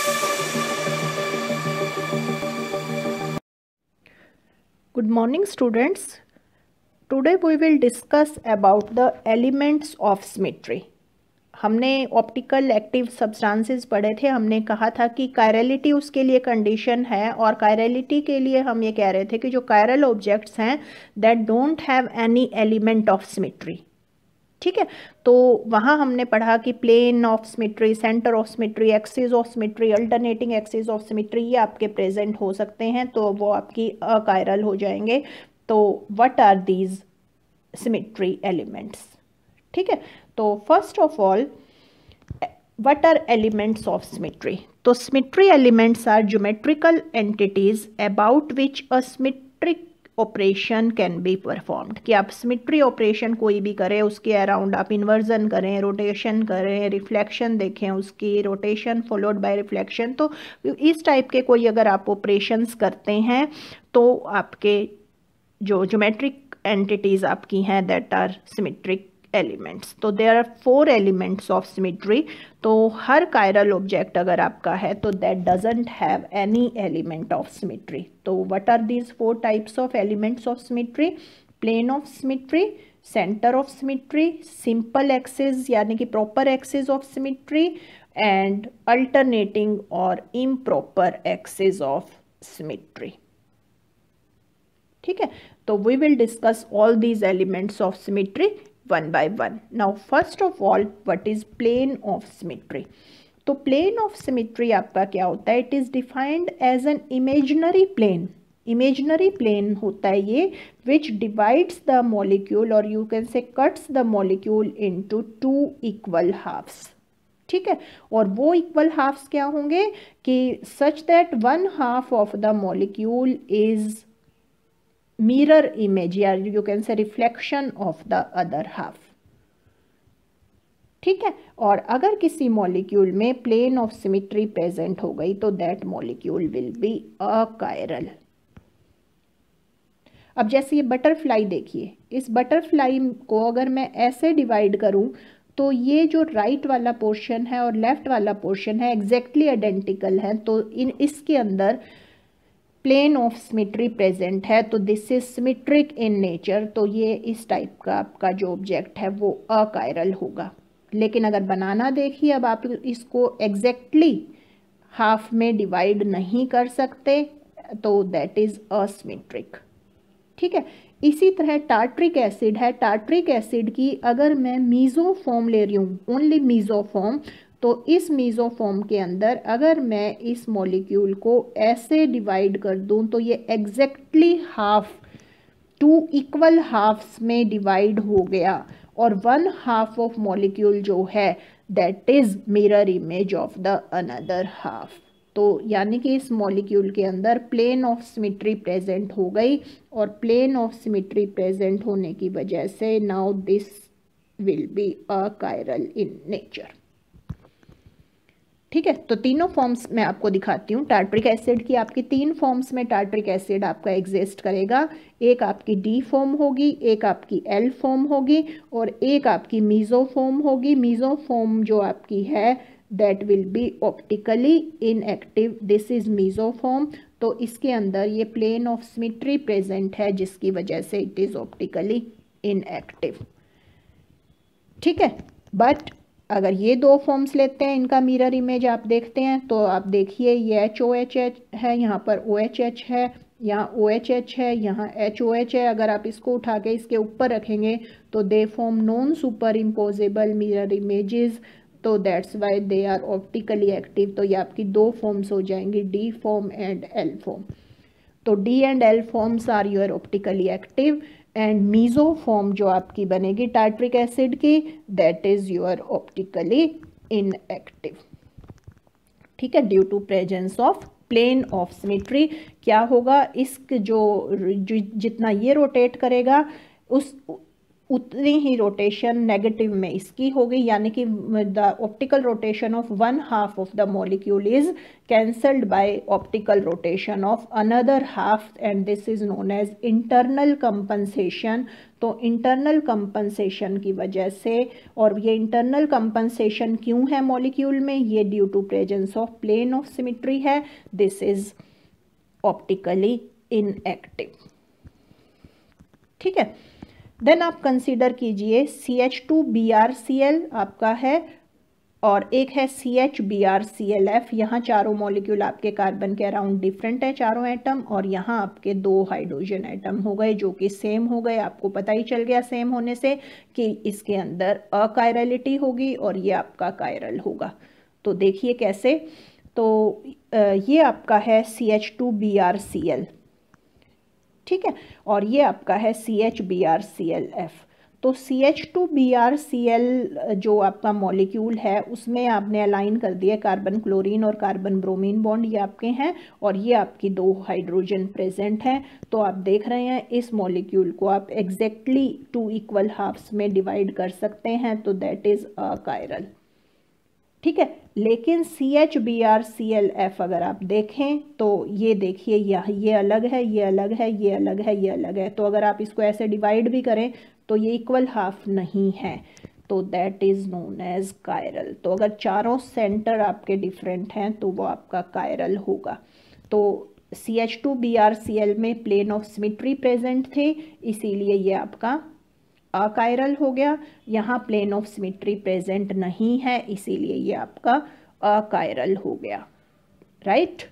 Good morning students. Today we will discuss about the elements of symmetry. हमने optical active substances पढ़े थे. हमने कहा था कि कायरलिटी उसके लिए कंडीशन है और कायरलिटी के लिए हम ये कह रहे थे कि जो कायरल ऑब्जेक्ट्स हैं that don't have any element of symmetry. ठीक है, तो वहाँ हमने पढ़ा कि plane of symmetry, centre of symmetry, axis of symmetry, alternating axis of symmetry ये आपके प्रेजेंट हो सकते हैं, तो वो आपकी अकायरल हो जाएंगे. तो what are these symmetry elements? ठीक है, तो first of all what are elements of symmetry? तो symmetry elements are geometrical entities about which a symmetric operation can be performed. कि आप सिमेट्री ऑपरेशन कोई भी करें, उसके अराउंड आप इन्वर्जन करें, रोटेशन करें, रिफ्लेक्शन देखें, उसकी रोटेशन फॉलोड बाय रिफ्लेक्शन, तो इस टाइप के कोई अगर आप ऑपरेशंस करते हैं तो आपके जो ज्योमेट्रिक एंटिटीज आपकी हैं दैट आर सिमेट्रिक एलिमेंट्स. तो there are 4 elements of symmetry. तो हर कायरल ऑब्जेक्ट अगर आपका है तो that doesn't have any element of symmetry. तो what are these 4 types of elements of symmetry? Plane of symmetry, centre of symmetry, simple axis यानी कि proper axis of symmetry, and alternating और improper axis of symmetry. ठीक है, तो we will discuss all these elements of symmetry one by one. Now first of all, what is plane of symmetry? तो plane of symmetry आपका क्या होता है? It is defined as an imaginary plane. Imaginary plane होता है ये which divides the molecule or you can say cuts the molecule into 2 equal halves. ठीक है, और वो equal halves क्या होंगे कि such that one half of the molecule is mirror image या you can say reflection of the other half. ठीक है, और अगर किसी मॉलिक्यूल में प्लेन ऑफ सिमेट्री प्रेजेंट हो गई तो that molecule will be achiral. अब जैसे ये बटरफ्लाई देखिए, इस बटरफ्लाई को अगर मैं ऐसे डिवाइड करूं तो ये जो राइट वाला पोर्शन है और लेफ्ट वाला पोर्शन है एग्जैक्टली आइडेंटिकल है, तो इसके अंदर प्लेन ऑफ सिमेट्री प्रेजेंट है, तो this is symmetric in nature. तो ये इस टाइप का आपका जो ऑब्जेक्ट है वो अकायरल होगा. लेकिन अगर बनाना देखिए, अब आप इसको एग्जैक्टली हाफ में डिवाइड नहीं कर सकते तो दैट इज असिमेट्रिक. ठीक है, इसी तरह टार्ट्रिक एसिड है. टार्ट्रिक एसिड की अगर मैं मीजोफॉर्म ले रही हूँ, ओनली मीजोफॉर्म, तो इस मीजोफॉर्म के अंदर अगर मैं इस मॉलिक्यूल को ऐसे डिवाइड कर दूं तो ये एग्जैक्टली हाफ 2 इक्वल हाफ्स में डिवाइड हो गया और 1 हाफ ऑफ मॉलिक्यूल जो है that is mirror image of the another half. तो यानी कि इस मॉलिक्यूल के अंदर प्लेन ऑफ सिमेट्री प्रेजेंट हो गई और प्लेन ऑफ सिमेट्री प्रेजेंट होने की वजह से now this will be achiral in nature. ठीक है, तो तीनों फॉर्म्स मैं आपको दिखाती हूँ. टार्ट्रिक एसिड की आपकी 3 फॉर्म्स में टार्ट्रिक एसिड आपका एग्जिस्ट करेगा. एक आपकी डी फॉर्म होगी, एक आपकी एल फॉर्म होगी और एक आपकी मीजो फॉर्म होगी. मीजो फॉर्म जो आपकी है that will be optically inactive. This is meso form. तो इसके अंदर ये प्लेन ऑफ सिमेट्री प्रेजेंट है जिसकी वजह से इट इज ऑप्टिकली इनएक्टिव. ठीक है, बट अगर ये 2 फॉर्म्स लेते हैं, इनका मिरर इमेज आप देखते हैं तो आप देखिए ये HOH है, यहाँ पर OHH है, यहाँ OHH है, यहाँ HOH है. अगर आप इसको उठा के इसके ऊपर रखेंगे तो they form non superimposable mirror images. तो that's why they are optically active. तो ये आपकी 2 फॉर्म्स हो जाएंगी, D form and L form. तो D and L forms are your optically active and meso form जो आपकी बनेगी टार्ट्रिक एसिड की that is your optically inactive. ठीक है, due to presence of plane of symmetry क्या होगा, इसक जो जितना ये रोटेट करेगा उतनी ही रोटेशन नेगेटिव में इसकी होगी, यानी कि the optical rotation of one half of the molecule is cancelled by optical rotation of another half, and this is known as internal compensation. तो इंटरनल कंपनसेशन की वजह से, और ये इंटरनल कंपनसेशन क्यों है मॉलिक्यूल में, ये due to presence of plane of symmetry है, दिस इज ऑप्टिकली इनएक्टिव। ठीक है, देन आप कंसीडर कीजिए CH2BrCl आपका है, और एक है CHBrClF। यहाँ चारों मॉलिक्यूल आपके कार्बन के अराउंड डिफरेंट है चारों एटम, और यहाँ आपके 2 हाइड्रोजन एटम हो गए जो कि सेम हो गए। आपको पता ही चल गया सेम होने से कि इसके अंदर अकायरलिटी होगी और ये आपका कायरल होगा। तो देखिए कैसे, तो ये आपका है CH2BrCl, ठीक है, और ये आपका है CHBrClF। तो CH2BrCl जो आपका मॉलिक्यूल है उसमें आपने अलाइन कर दिया कार्बन क्लोरीन और कार्बन ब्रोमीन बॉन्ड, ये आपके हैं, और ये आपकी 2 हाइड्रोजन प्रेजेंट हैं। तो आप देख रहे हैं इस मॉलिक्यूल को आप एग्जैक्टली 2 इक्वल हाफ्स में डिवाइड कर सकते हैं, तो दैट इज अकायरल। ठीक है, लेकिन CHBrClF अगर आप देखें तो ये देखिए ये अलग है, ये अलग है, ये अलग है, ये अलग है। तो अगर आप इसको ऐसे डिवाइड भी करें तो ये इक्वल हाफ नहीं है, तो that is known as chiral. तो अगर चारों सेंटर आपके डिफरेंट हैं तो वो आपका कायरल होगा। तो CH2BrCl में प्लेन ऑफ सिमेट्री प्रेजेंट थे, इसीलिए ये आपका अकायरल हो गया। यहाँ प्लेन ऑफ सिमेट्री प्रेजेंट नहीं है, इसीलिए ये आपका अकायरल हो गया, right.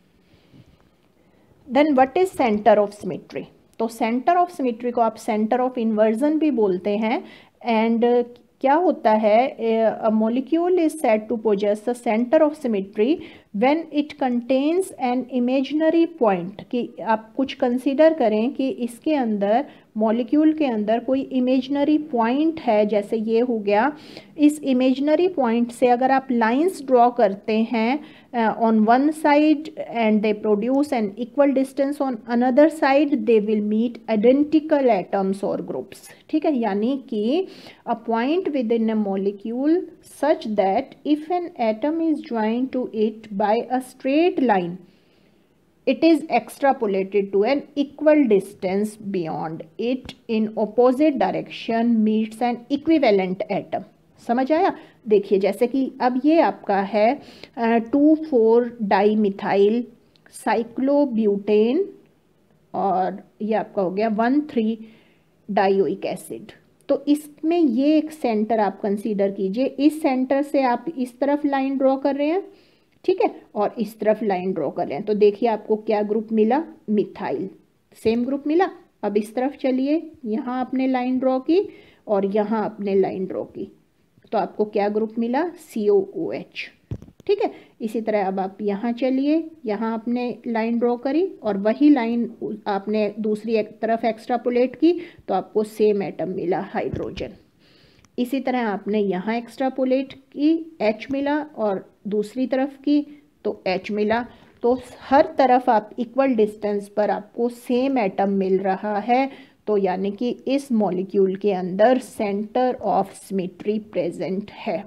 Then what is centre of symmetry? तो सेंटर ऑफ सिमेट्री को आप सेंटर ऑफ इन्वर्जन भी बोलते हैं। एंड क्या होता है, a molecule is said to possess the centre of symmetry when it contains an imaginary point. कि आप कुछ कंसीडर करें कि इसके अंदर मॉलिक्यूल के अंदर कोई इमेजिनरी पॉइंट है, जैसे ये हो गया। इस इमेजिनरी पॉइंट से अगर आप लाइंस ड्रॉ करते हैं on one side and they produce an equal distance on another side, they will meet identical atoms और ग्रुप्स। ठीक है, यानी कि a point within a molecule such that if an atom is joined to it by a straight line, it is extrapolated to an equal distance beyond it in opposite direction meets an equivalent atom। समझ आया? देखिए जैसे कि अब ये आपका है 2,4-डाईमिथाइल cyclobutane, और ये आपका हो गया 1,3-डायोइक एसिड। तो इसमें ये एक सेंटर आप कंसीडर कीजिए, इस सेंटर से आप इस तरफ लाइन ड्रॉ कर रहे हैं, ठीक है, और इस तरफ लाइन ड्रॉ कर रहे हैं। तो देखिए आपको क्या ग्रुप मिला, मिथाइल, सेम ग्रुप मिला। अब इस तरफ चलिए, यहाँ आपने लाइन ड्रॉ की और यहाँ आपने लाइन ड्रॉ की, तो आपको क्या ग्रुप मिला, COOH। ठीक है, इसी तरह अब आप यहाँ चलिए, यहाँ आपने लाइन ड्रॉ करी और वही लाइन आपने दूसरी एक तरफ एक्स्ट्रापोलेट की, तो आपको सेम एटम मिला, हाइड्रोजन। इसी तरह आपने यहाँ एक्स्ट्रापोलेट की, H मिला, और दूसरी तरफ की तो H मिला। तो हर तरफ आप इक्वल डिस्टेंस पर आपको सेम एटम मिल रहा है, तो यानी कि इस मॉलिक्यूल के अंदर सेंटर ऑफ सिमेट्री प्रेजेंट है।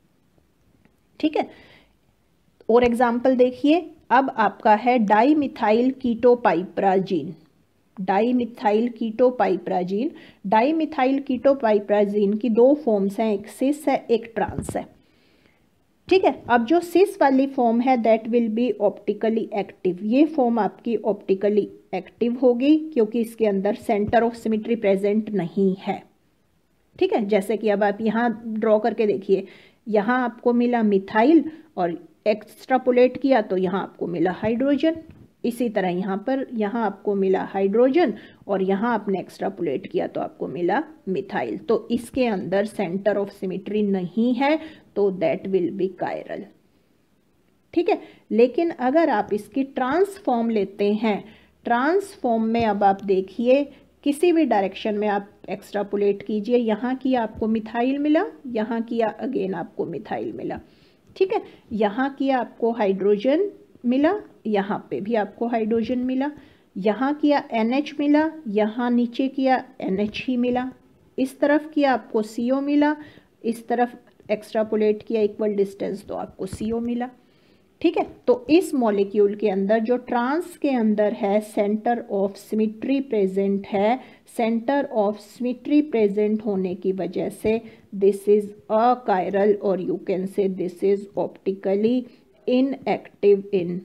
ठीक है, और एग्जाम्पल देखिए, अब आपका है dimethyl ketopiperazine. Dimethyl ketopiperazine, dimethyl ketopiperazine की 2 फॉर्म्स हैं, एक सिस है एक ट्रांस है। ठीक है, अब जो सिस वाली फॉर्म है that will be optically active. ये फॉर्म आपकी ऑप्टिकली एक्टिव होगी क्योंकि इसके अंदर सेंटर ऑफ सिमेट्री प्रेजेंट नहीं है। ठीक है, जैसे कि अब आप यहाँ ड्रॉ करके देखिए, यहाँ आपको मिला मिथाइल और एक्स्ट्रापोलेट किया तो यहाँ आपको मिला हाइड्रोजन। इसी तरह यहाँ पर, यहाँ आपको मिला हाइड्रोजन और यहाँ आपने एक्स्ट्रापोलेट किया तो आपको मिला मिथाइल। तो इसके अंदर सेंटर ऑफ सिमेट्री नहीं है, तो दैट विल बी कायरल। ठीक है, लेकिन अगर आप इसकी ट्रांसफॉर्म लेते हैं, ट्रांसफॉर्म में अब आप देखिए किसी भी डायरेक्शन में आप एक्स्ट्रापोलेट कीजिए, यहाँ किया आपको मिथाइल मिला, यहाँ किया अगेन आपको मिथाइल मिला। ठीक है, यहाँ किया आपको हाइड्रोजन मिला, यहाँ पे भी आपको हाइड्रोजन मिला, यहाँ किया NH मिला, यहाँ नीचे किया NH ही मिला। इस तरफ किया आपको CO मिला, इस तरफ एक्स्ट्रापोलेट किया इक्वल डिस्टेंस तो आपको CO मिला। ठीक है, तो इस मॉलिक्यूल के अंदर जो ट्रांस के अंदर है सेंटर ऑफ सिमेट्री प्रेजेंट है, सेंटर ऑफ सिमेट्री प्रेजेंट होने की वजह से दिस इज अकायरल और you can say this is optically inactive in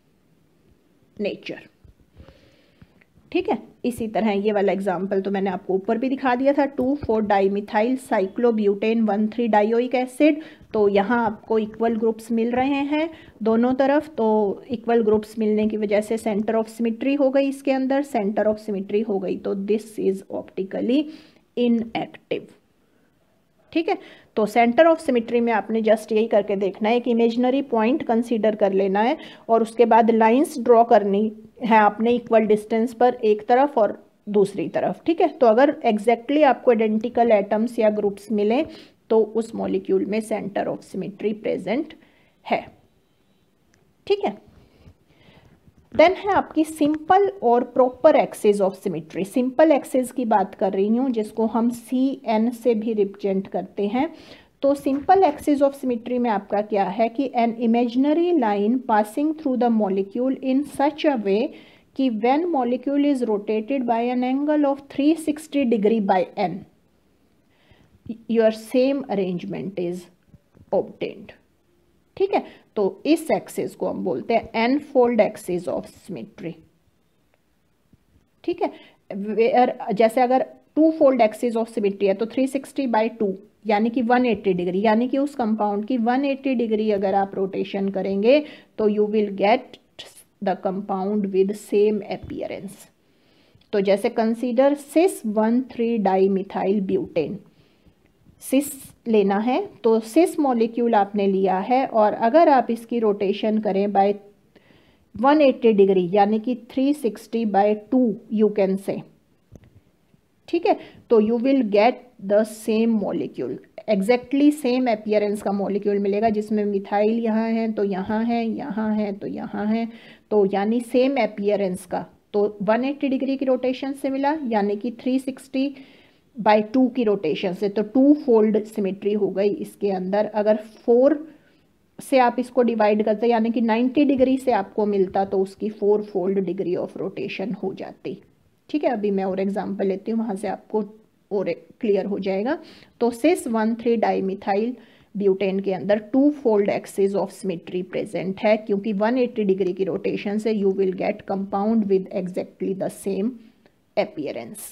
nature. ठीक है, इसी तरह ये वाला एग्जाम्पल तो मैंने आपको ऊपर भी दिखा दिया था, 2,4-डाइमिथाइल साइक्लोब्यूटेन 1,3 डायोइक एसिड। तो यहाँ आपको इक्वल ग्रुप्स मिल रहे हैं दोनों तरफ, तो इक्वल ग्रुप्स मिलने की वजह से सेंटर ऑफ सिमेट्री हो गई, इसके अंदर सेंटर ऑफ सिमेट्री हो गई तो दिस इज ऑप्टिकली इनएक्टिव। ठीक है, तो सेंटर ऑफ सिमेट्री में आपने जस्ट यही करके देखना है कि इमेजिनरी पॉइंट कंसीडर कर लेना है और उसके बाद लाइंस ड्रॉ करनी है आपने इक्वल डिस्टेंस पर एक तरफ और दूसरी तरफ। ठीक है, तो अगर एग्जैक्टली आपको आइडेंटिकल एटम्स या ग्रुप्स मिले तो उस मॉलिक्यूल में सेंटर ऑफ सिमेट्री प्रेजेंट है। ठीक है, देन है आपकी सिंपल और proper axis of symmetry. Simple axis की बात कर रही हूँ जिसको हम CN से भी रिप्रेजेंट करते हैं। तो सिंपल एक्सिस ऑफ सिमेट्री में आपका क्या है कि an imaginary line passing through the molecule in such a way कि when molecule is rotated by an angle of 360 degree by n your same arrangement is obtained. ठीक है, तो इस एक्सिस को हम बोलते हैं n fold axis of symmetry. ठीक है, वेयर जैसे अगर 2 फोल्ड एक्सिस ऑफ सिमेट्री है तो 360/2 यानी कि 180 डिग्री, यानी कि उस कंपाउंड की 180 डिग्री अगर आप रोटेशन करेंगे तो you will get the compound with same appearance. तो जैसे कंसीडर सिस 1,3-डाइमिथाइल ब्यूटेन, सिस लेना है तो सिस मॉलिक्यूल आपने लिया है और अगर आप इसकी रोटेशन करें बाय 180 डिग्री यानी कि 360/2 यू कैन से। ठीक है, तो you will get the same molecule, exactly same appearance का मॉलिक्यूल मिलेगा जिसमें मिथाइल यहाँ है तो यहाँ है, यहाँ है तो यहाँ है, तो यानी सेम अपीयरेंस का। तो 180 डिग्री की रोटेशन से मिला यानी कि 360/2 की रोटेशन से, तो 2 फोल्ड सिमेट्री हो गई इसके अंदर। अगर 4 से आप इसको डिवाइड करते यानी कि 90 डिग्री से आपको मिलता तो उसकी 4 फोल्ड डिग्री ऑफ रोटेशन हो जाती। ठीक है, अभी मैं और एग्जांपल लेती हूँ, वहाँ से आपको और क्लियर हो जाएगा। तो सिस 1,3-डाइमिथाइल ब्यूटेन के अंदर 2 fold axis of symmetry present है क्योंकि 180 डिग्री की रोटेशन से you will get compound with exactly the same appearance.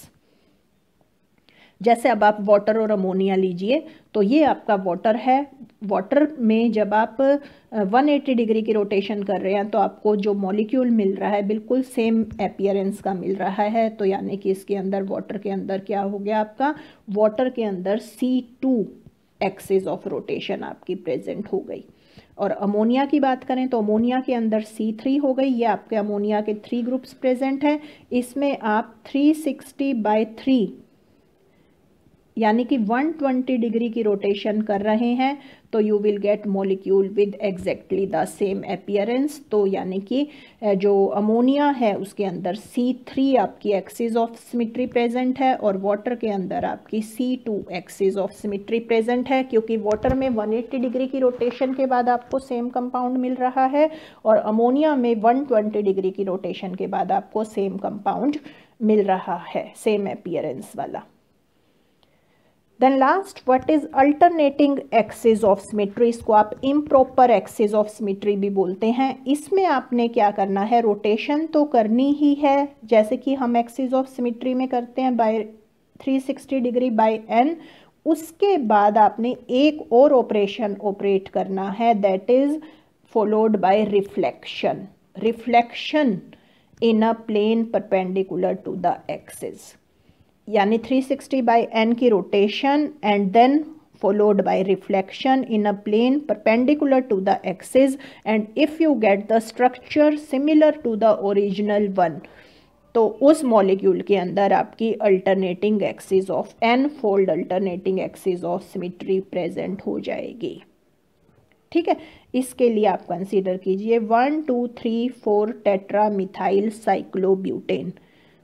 जैसे अब आप वाटर और अमोनिया लीजिए, तो ये आपका वाटर है। वाटर में जब आप 180 डिग्री की रोटेशन कर रहे हैं तो आपको जो मॉलिक्यूल मिल रहा है बिल्कुल सेम अपीयरेंस का मिल रहा है, तो यानी कि इसके अंदर वाटर के अंदर क्या हो गया आपका, वाटर के अंदर C2 एक्सिस ऑफ रोटेशन आपकी प्रेजेंट हो गई। और अमोनिया की बात करें तो अमोनिया के अंदर C3 हो गई। ये आपके अमोनिया के 3 ग्रुप्स प्रेजेंट हैं, इसमें आप 360/3 यानी कि 120 डिग्री की रोटेशन कर रहे हैं तो you will get molecule with exactly the same appearance. तो यानी कि जो अमोनिया है उसके अंदर C3 आपकी एक्सिस ऑफ सिमेट्री प्रेजेंट है और वाटर के अंदर आपकी C2 axis of symmetry present है, क्योंकि वाटर में 180 डिग्री की रोटेशन के बाद आपको सेम कंपाउंड मिल रहा है और अमोनिया में 120 डिग्री की रोटेशन के बाद आपको सेम कंपाउंड मिल रहा है, सेम अपीयरेंस वाला। Then last, what is alternating axis of symmetry. इसको आप इम्प्रॉपर एक्सिस ऑफ सिमेट्री भी बोलते हैं। इसमें आपने क्या करना है, रोटेशन तो करनी ही है जैसे कि हम एक्सिस ऑफ सिमेट्री में करते हैं बाय 360 डिग्री बाय n। उसके बाद आपने एक और ऑपरेशन ऑपरेट करना है, that is followed by reflection. Reflection in a plane perpendicular to the axis, यानी 360/n की rotation and then followed by reflection in a plane perpendicular to the axis, and if you get the structure similar to the original one तो उस molecule के अंदर आपकी alternating axis of n fold alternating axis of symmetry present हो जाएगी। ठीक है, इसके लिए आप कंसीडर कीजिए 1 2 3 4 टेट्रा मिथाइल साइक्लोब्यूटेन।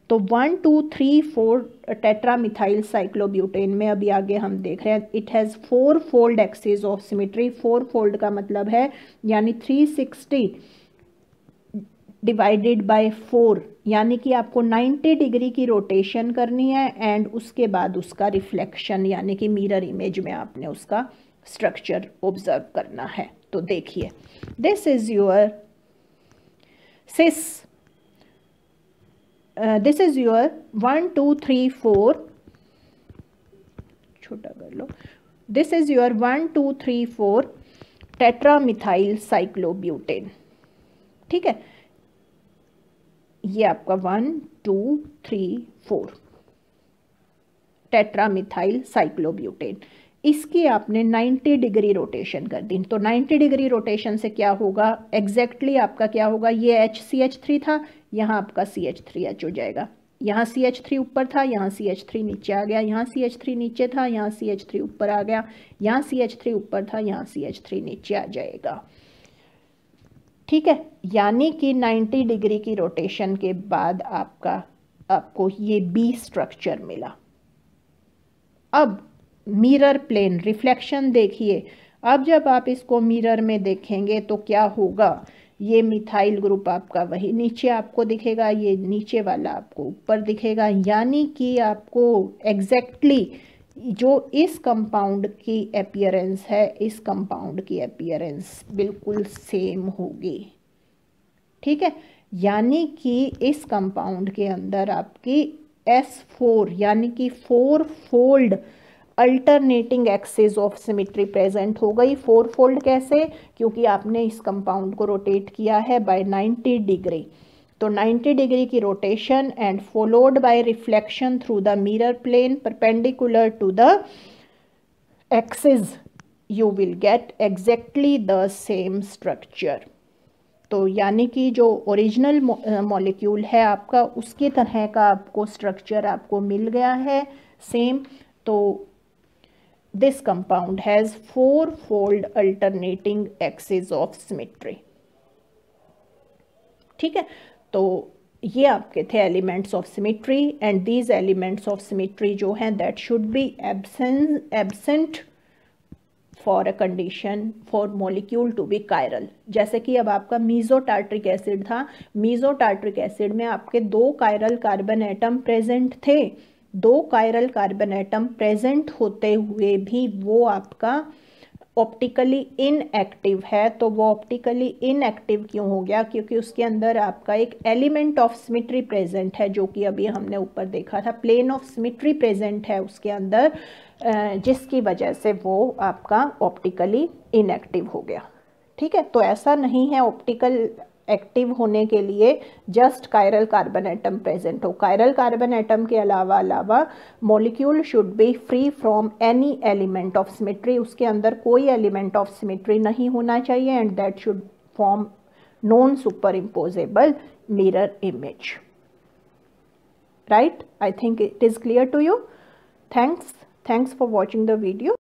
तो 1 2 3 4 टेट्रामिथाइल साइक्लोब्यूटेन में अभी आगे हम देख रहे हैं it has 4 fold axis of symmetry. 4 fold का मतलब है यानी 360 डिवाइडेड बाय 4, यानी कि आपको 90 डिग्री की रोटेशन करनी है एंड उसके बाद उसका रिफ्लेक्शन यानी कि मिरर इमेज में आपने उसका स्ट्रक्चर ऑब्जर्व करना है। तो देखिए this is your cis, this is your 1 2 3 4, छोटा कर लो, this is your 1 2 3 4 tetramethyl cyclobutane. ठीक है, ये आपका 1 2 3 4 टेट्रामिथाइल साइक्लोब्यूटेन। इसकी आपने 90 डिग्री रोटेशन कर दी। तो 90 डिग्री रोटेशन से क्या होगा, एग्जैक्टली आपका क्या होगा, ये HCH3 था, यहाँ आपका CH3H हो जाएगा। यहाँ CH3 ऊपर था, यहाँ CH3 नीचे आ गया, यहाँ CH3 नीचे था, यहाँ CH3 ऊपर आ गया, यहाँ CH3 ऊपर था, यहाँ CH3 नीचे आ जाएगा। ठीक है, यानी कि 90 डिग्री की रोटेशन के बाद आपको ये B स्ट्रक्चर मिला। अब मिरर प्लेन रिफ्लेक्शन देखिए, अब जब आप इसको मिरर में देखेंगे तो क्या होगा, ये मिथाइल ग्रुप आपका वही नीचे आपको दिखेगा, ये नीचे वाला आपको ऊपर दिखेगा, यानी कि आपको एग्जैक्टली जो इस कंपाउंड की अपीयरेंस है, इस कंपाउंड की अपीयरेंस बिल्कुल सेम होगी। ठीक है, यानी कि इस कंपाउंड के अंदर आपकी S4 यानी कि 4 fold alternating axis of symmetry present हो गई। 4 फोल्ड कैसे, क्योंकि आपने इस कंपाउंड को रोटेट किया है बाय 90 डिग्री। तो 90 डिग्री की rotation and followed by reflection through the mirror plane perpendicular to the axis, you will get exactly the same structure. तो यानी कि जो ओरिजिनल मॉलिक्यूल है आपका, उसकी तरह का आपको स्ट्रक्चर आपको मिल गया है सेम। तो this compound has 4 fold alternating axis of symmetry. ठीक है, तो ये आपके थे elements of symmetry and these elements of symmetry जो हैं that should be absent for a condition for molecule to be chiral. जैसे कि अब आपका मीजोटार्ट्रिक एसिड था, मीजोटार्ट्रिक एसिड में आपके 2 कायरल कार्बन एटम प्रेजेंट थे। 2 कायरल कार्बन एटम प्रेजेंट होते हुए भी वो आपका ऑप्टिकली इनएक्टिव है। तो वो ऑप्टिकली इनएक्टिव क्यों हो गया, क्योंकि उसके अंदर आपका एक एलिमेंट ऑफ सिमेट्री प्रेजेंट है, जो कि अभी हमने ऊपर देखा था, प्लेन ऑफ सिमेट्री प्रेजेंट है उसके अंदर, जिसकी वजह से वो आपका ऑप्टिकली इनएक्टिव हो गया। ठीक है, तो ऐसा नहीं है ऑप्टिकल एक्टिव होने के लिए just chiral carbon atom present हो। कायरल कार्बन एटम के अलावा molecule should be free from any element of symmetry. उसके अंदर कोई एलिमेंट ऑफ सिमेट्री नहीं होना चाहिए and that should form non superimposable mirror image. Right, I think it is clear to you. Thanks for watching the video.